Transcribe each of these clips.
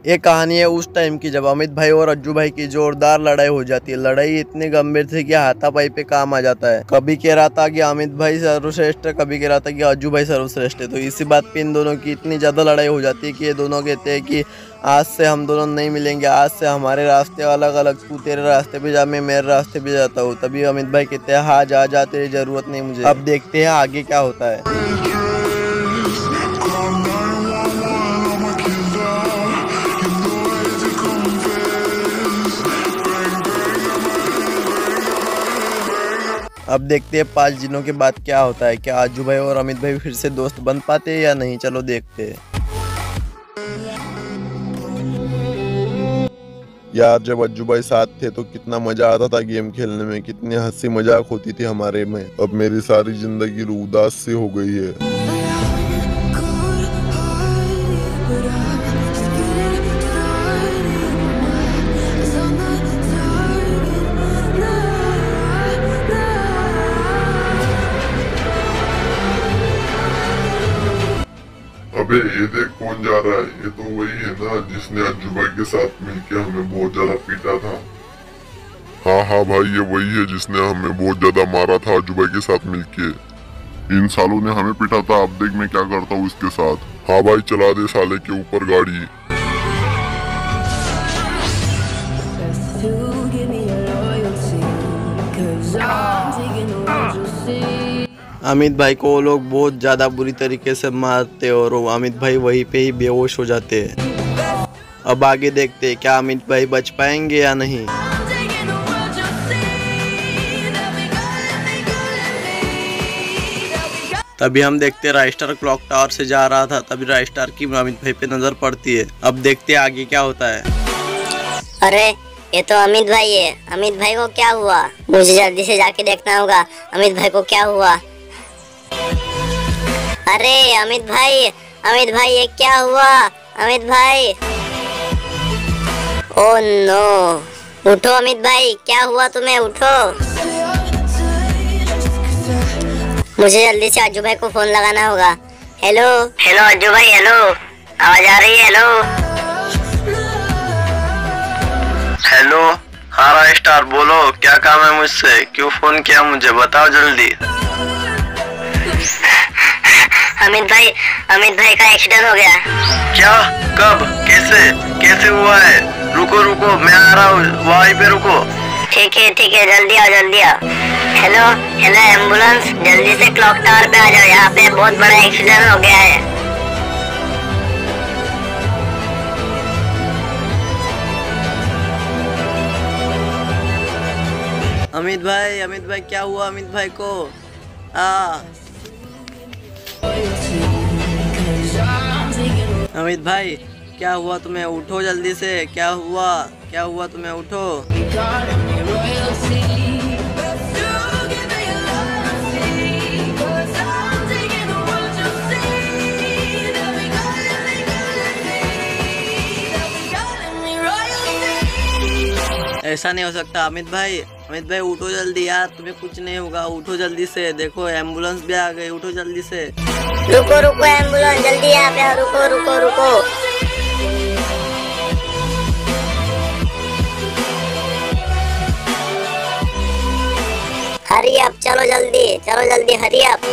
ये कहानी है उस टाइम की जब अमित भाई और अज्जू भाई की जोरदार लड़ाई हो जाती है। लड़ाई इतनी गंभीर थी कि हाथापाई पे काम आ जाता है। कभी कह रहा था कि अमित भाई सर्वश्रेष्ठ है, कभी कह रहा था कि अज्जू भाई सर्वश्रेष्ठ है। तो इसी बात पे इन दोनों की इतनी ज्यादा लड़ाई हो जाती है कि ये दोनों कहते हैं कि आज से हम दोनों नहीं मिलेंगे, आज से हमारे रास्ते अलग अलग, तू तेरे रास्ते पे जा, मैं मेरे रास्ते पे जाता हूँ। तभी अमित भाई कहते हैं हाँ जा जा, तेरी जरूरत नहीं मुझे। अब देखते हैं आगे क्या होता है। अब देखते हैं 5 दिनों के बाद क्या होता है। क्या अज्जू भाई और अमित भाई फिर से दोस्त बन पाते हैं या नहीं, चलो देखते हैं। यार जब अज्जू भाई साथ थे तो कितना मजा आता था गेम खेलने में, कितनी हंसी मजाक होती थी हमारे में। अब मेरी सारी जिंदगी उदास सी हो गई है। अबे ये देख कौन जा रहा है, ये तो वही है ना जिसने अज्जू भाई के साथ मिलके हमें बहुत ज्यादा पीटा था। हाँ भाई ये वही है जिसने हमें बहुत ज्यादा मारा था अज्जू भाई के साथ मिलके। इन सालों ने हमें पीटा था, अब देख मैं क्या करता हूँ इसके साथ। हाँ भाई चला दे साले के ऊपर गाड़ी। अमित भाई को वो लोग बहुत ज़्यादा बुरी तरीके से मारते और अमित भाई वहीं पे ही बेहोश हो जाते हैं। अब आगे देखते हैं क्या अमित भाई बच पाएंगे या नहीं। तभी हम देखते हैं राइस्टार क्लॉक टावर से जा रहा था, तभी राइस्टार की अमित भाई पे नजर पड़ती है। अब देखते हैं आगे क्या होता है। अरे ये तो अमित भाई है। अमित भाई को क्या हुआ? मुझे जल्दी से जाके देखना होगा अमित भाई को क्या हुआ। अरे अमित भाई ये क्या हुआ? अमित भाई, ओह नो, उठो अमित भाई, क्या हुआ तुम्हें? उठो, मुझे जल्दी से अज्जू भाई को फोन लगाना होगा। हेलो अज्जू भाई, हेलो, आवाज आ रही है? हेलो, हाँ राइस्टार बोलो, क्या काम है मुझसे? क्यों फोन किया मुझे, बताओ जल्दी। अमित भाई का एक्सीडेंट हो गया। क्या? कब? कैसे हुआ है? रुको मैं आ रहा हूँ, वहीं पे रुको। ठीक है जल्दी आओ। हेलो एम्बुलेंस, जल्दी से क्लॉक टावर पे आ जाओ, यहाँ पे बहुत बड़ा एक्सीडेंट हो गया है। अमित भाई क्या हुआ अमित भाई को? अमित भाई क्या हुआ तुम्हें? उठो जल्दी से, क्या हुआ तुम्हें? उठो। ऐसा नहीं हो सकता अमित भाई उठो जल्दी यार, तुम्हें कुछ नहीं होगा, उठो जल्दी से। देखो एम्बुलेंस भी आ गई, उठो जल्दी से। रुको एम्बुलेंस, जल्दी यहाँ पे रुको। हरी अप, चलो जल्दी हरी अप।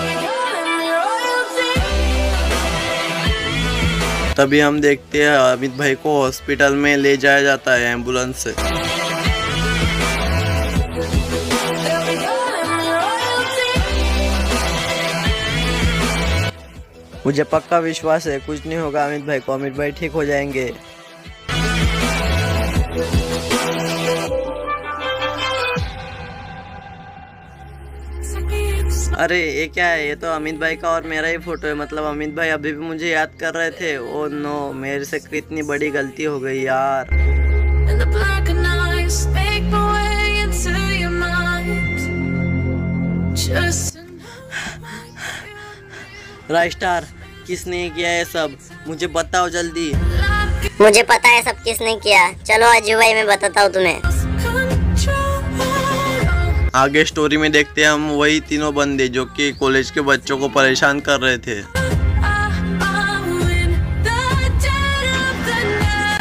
तभी हम देखते हैं अमित भाई को हॉस्पिटल में ले जाया जाता है एम्बुलेंस से। मुझे पक्का विश्वास है कुछ नहीं होगा अमित भाई को, अमित भाई ठीक हो जाएंगे। अरे ये क्या है? ये तो अमित भाई का और मेरा ही फोटो है, मतलब अमित भाई अभी भी मुझे याद कर रहे थे। ओह नो, मेरे से कितनी बड़ी गलती हो गई यार। राइस्टार, किसने किया है सब? मुझे बताओ जल्दी। मुझे पता है सब किसने किया, चलो अज्जू भाई मैं बताता हूँ तुम्हें। आगे स्टोरी में देखते हैं हम वही तीनों बंदे जो कि कॉलेज के बच्चों को परेशान कर रहे थे।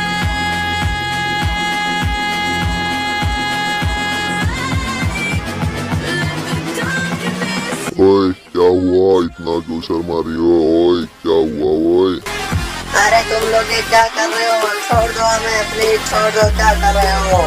हुआ, इतना क्यों शर्मा रही हो? ओए क्या हुआ? ओए अरे तुम लोग ये क्या कर रहे हो? छोड़ दो हमें, प्लीज छोड़ दो, क्या कर रहे हो?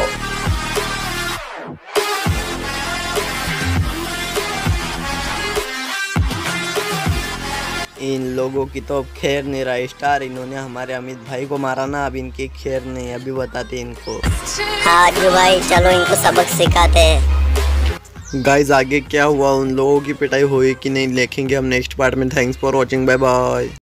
इन लोगों की तो अब खैर नहीं रहा स्टार। इन्होंने हमारे अमित भाई को मारा ना, अब इनकी खैर नहीं। अभी बताते इनको। हाँ अज्जू भाई, चलो इनको सबक सिखाते हैं। गाइज आगे क्या हुआ, उन लोगों की पिटाई हुई कि नहीं देखेंगे हम नेक्स्ट पार्ट में। Thanks for watching, bye bye.